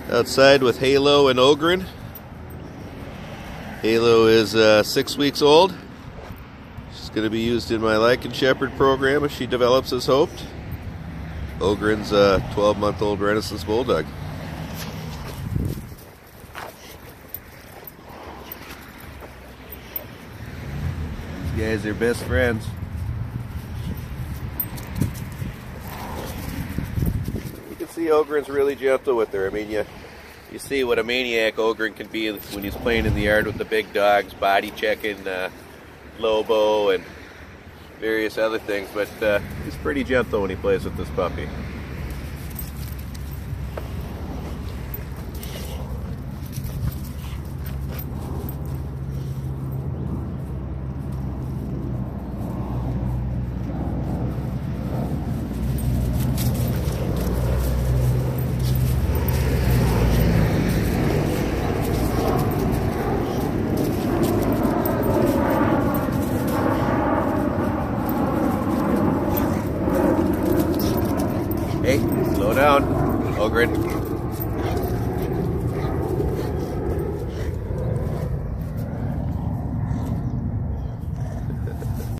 Outside with Halo and Ogryn. Halo is 6 weeks old. She's going to be used in my Lycan Shepherd program if she develops as hoped. Ogryn's a 12-month-old Renascence Bulldogge. These guys are best friends. You can see Ogryn's really gentle with her. I mean, you see what a maniac Ogryn can be when he's playing in the yard with the big dogs, body checking Lobo and various other things, but he's pretty gentle when he plays with this puppy. Hey, slow down, Ogryn.